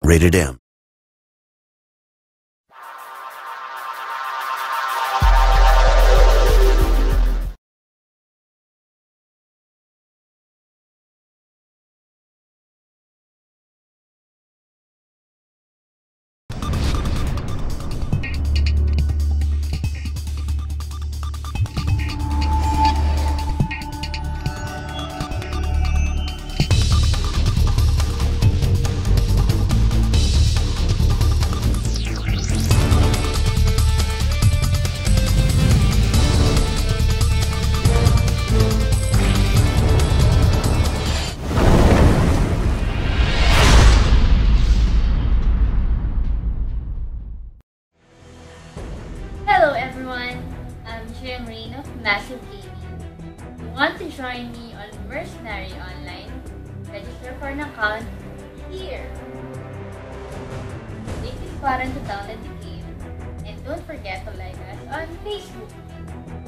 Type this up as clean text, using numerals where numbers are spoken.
Rated M. Hello everyone, I'm Mercenary of Massive Gaming. You want to join me on Mercenary Online? Register for an account here. Click this button to download the game and don't forget to like us on Facebook.